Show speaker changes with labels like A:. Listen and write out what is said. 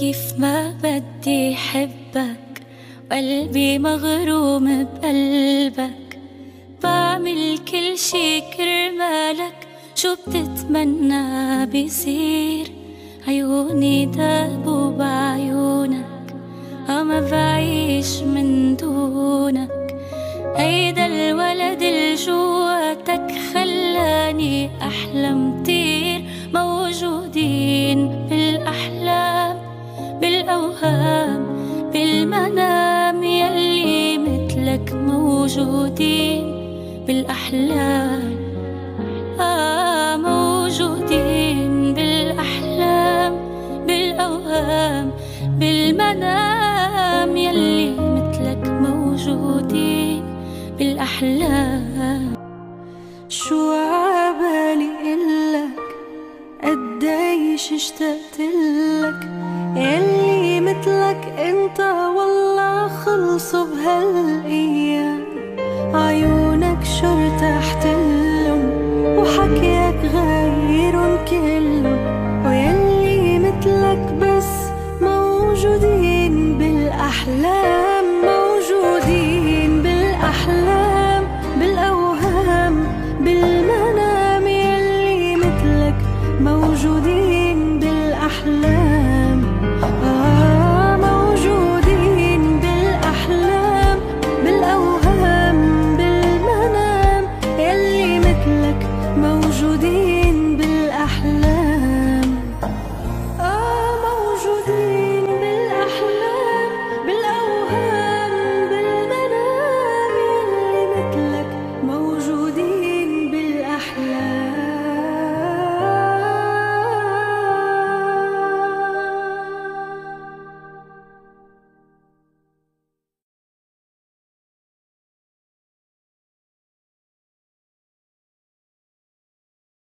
A: كيف ما بدي حبك وقلبي مغروم بقلبك، بعمل كل شي كرمالك، شو بتتمنى بيصير. عيوني دابوا بعيونك، ما بعيش من دونك. هيدا الولد الجواتك خلاني أحلم كتير. موجودين بالأحلام بالأوهام بالمنام، يلي مثلك موجودين بالأحلام. موجودين بالأحلام بالأوهام بالمنام، يلي مثلك موجودين بالأحلام.
B: شو عبالي قلك قديش اشتقتلك، يلي مثلك انت والله خلصوا بهالأيام. عيونك شو ارتحتلن وحكيك غيرن كلن، ويلي مثلك بس موجودين بالأحلام.